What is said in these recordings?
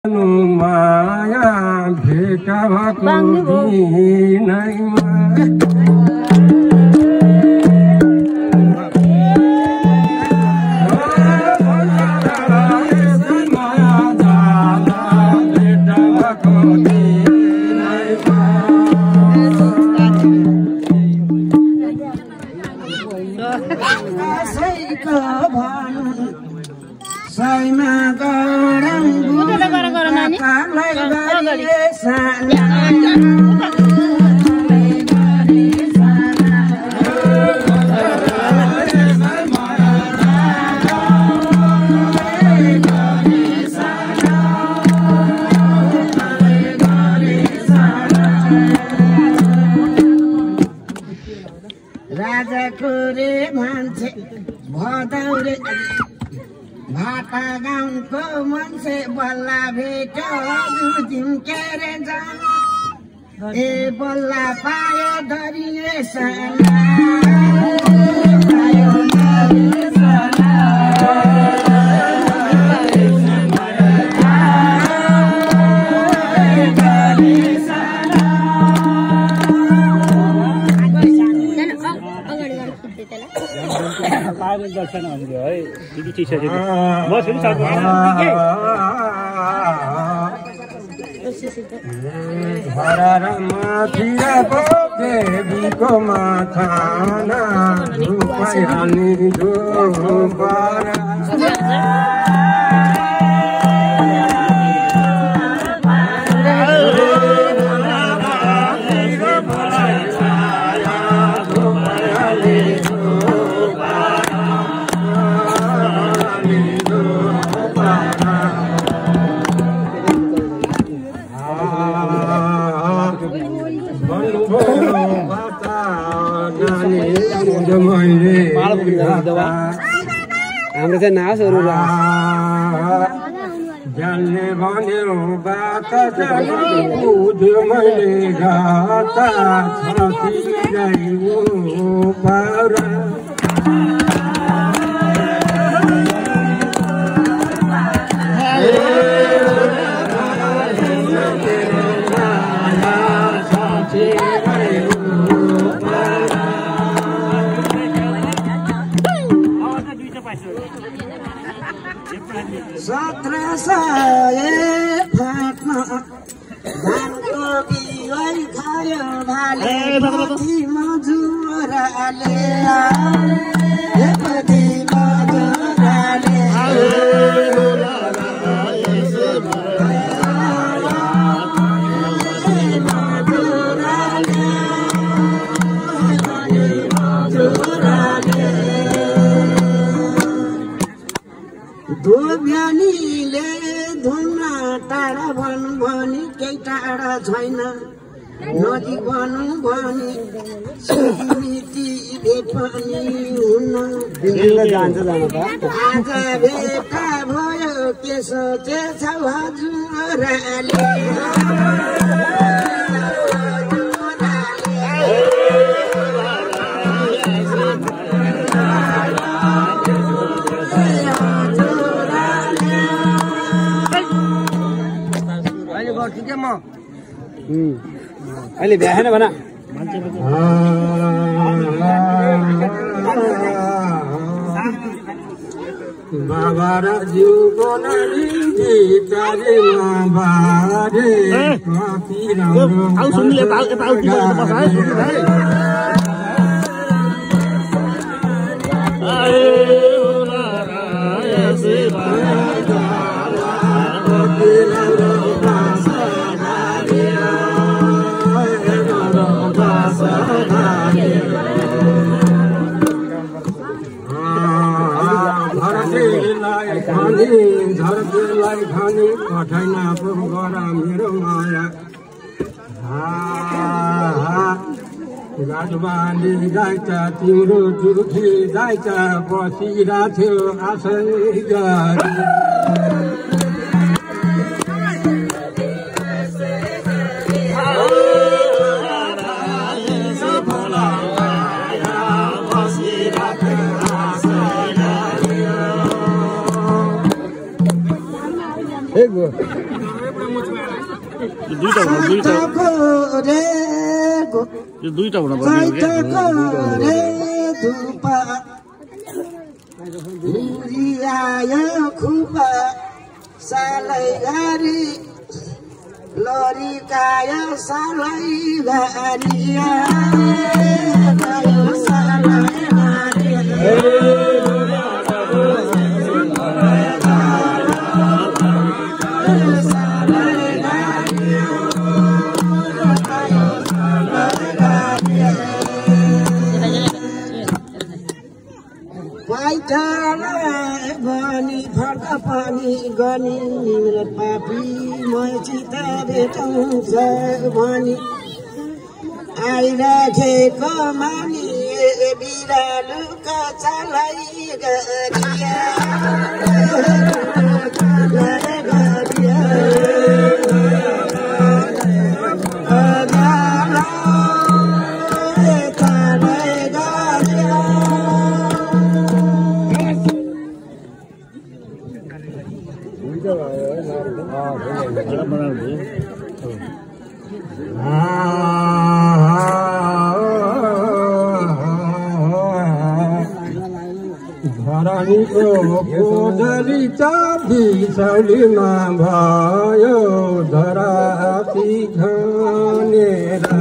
माया भेटा भएको दिनैमा भाटा गाउँको मान्छे बल्ला भेट्यो जुजिम केरे जान ए बल्ला पायो धरिए साना पायो धरिए साना दर्शन भन्यो है दिदी टी-शर्ट म सुनि सक्छु माथिको देवीको माथाना रूपयानी धुपारा हाम्रो चाहिँ नाचहरू जान्ने भन्यो बात बुझ्यो मैले गाता छाती गयो पारा फाट्न धानको बिगै खायो भाले मजुराले धोब्यानीले धुम्रा टाढा भनु भनी केही टाढा छैन नदी भनु भनी मिति भेट पनि हुन आज भेटा भयो के सोचेछौ हजुरले अहिले भ्याएन भन बाबा र जिउको नानी गीतारीमा बारे कति झर्केलाई खाने पठाइना पो गर मेरो माया गाडबाली जाइछ तिम्रो जुठी जाइछ बसिरा थियो आशै गरी Hey, दुईटा हुन Lori kaya salai garia Gani bharta pani gani nimrat papi moi chita betang sa gani aira khe ko mani biralu ka chalai garia Kodali chabi saulima bhayo dharati ghanera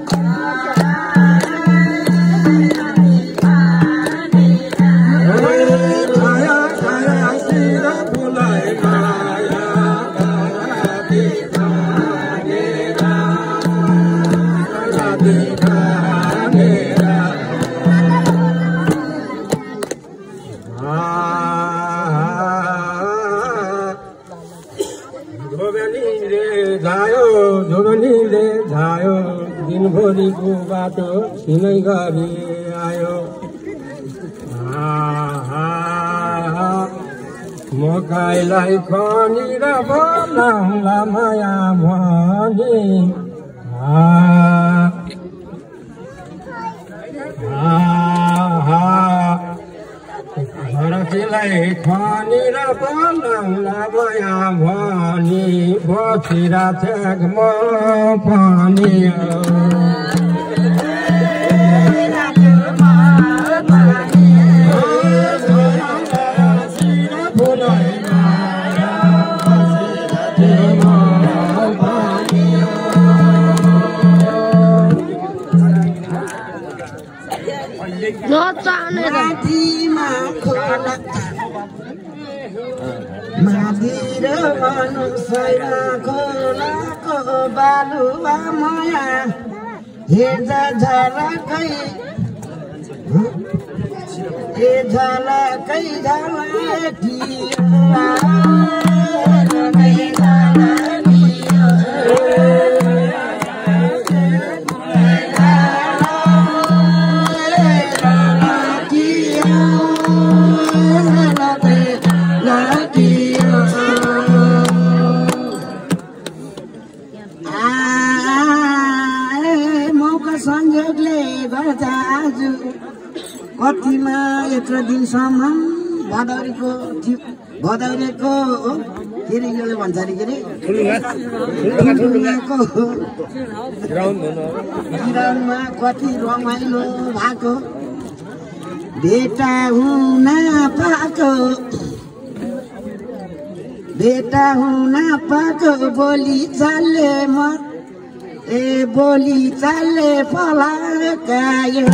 Chaya chaya sira bulai maya dharati ghanera dharati ghanera जोगनीले जायो दिनभरिको बाटो सिनै गरी आयो मकैलाई खनेर बनाउँला माया भनी धरतीलाई खनेर बनाउँला माया भनी बसिरा थ्याक म पनि Madir manusia kolako baluwa maya hirda jalakai jalakai कतिमा यत्रो दिनसम्म भदौरेको के रे योले भन्छ अरे के रे ग्राउन्डमा कति रमाइलो भएको भेटा हुन पाको बोली चाले म बोली चाले पलाकायो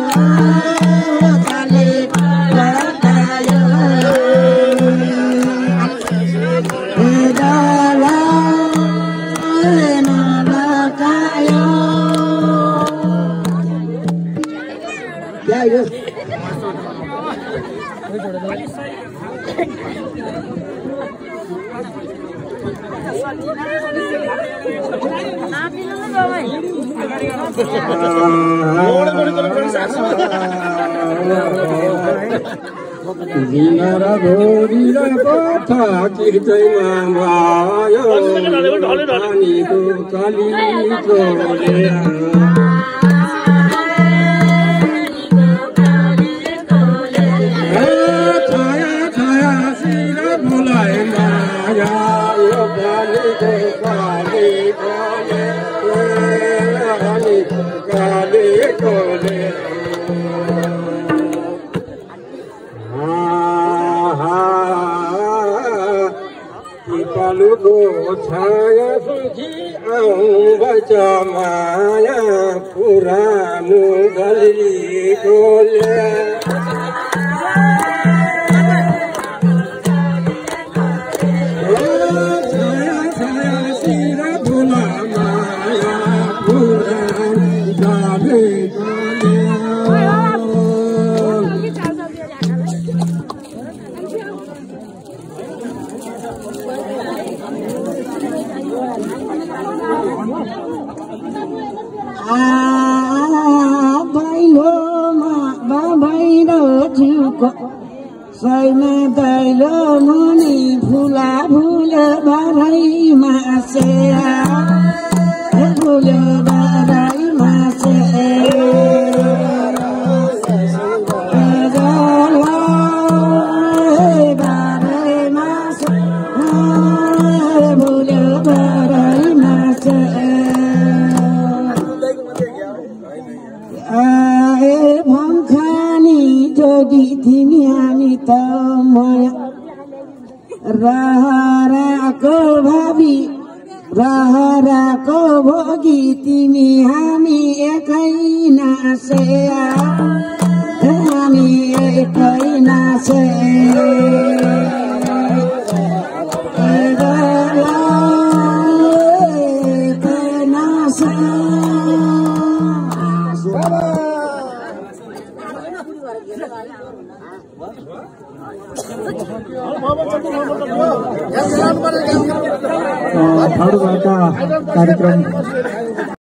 Dinara gorira kotha kirtaiमा भयो पानीको कालीको लेया छाया छाया सिर भुलाइ माया यो पानीको Palugo chaya suji baca maya puranu gali gole. Chaya chaya sira bula maya puranu gali gole. Sai me dai lo muni phula phula barai ma se phula barai ma se barai ma se phula barai ma se Jodi dhimiani tamaya rahara ko bhabi rahara ko bhogi timi hami ekai na se hami ekai na se कार्यक्रम